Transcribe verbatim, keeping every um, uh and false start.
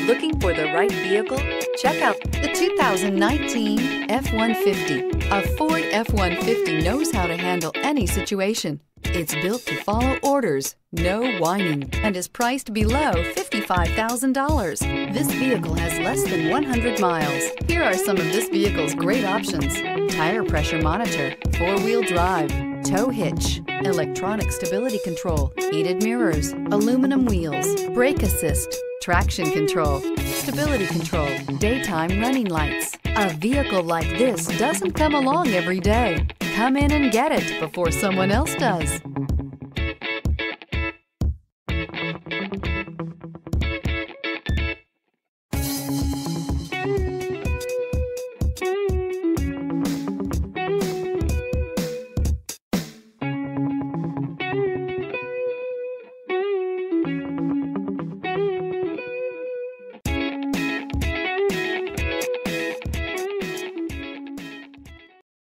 Looking for the right vehicle? Check out the two thousand nineteen F one fifty. A Ford F one fifty knows how to handle any situation. It's built to follow orders, no whining, and is priced below fifty-five thousand dollars. This vehicle has less than one hundred miles. Here are some of this vehicle's great options: tire pressure monitor, four-wheel drive, tow hitch, electronic stability control, heated mirrors, aluminum wheels, brake assist, traction control, stability control, daytime running lights. A vehicle like this doesn't come along every day. Come in and get it before someone else does.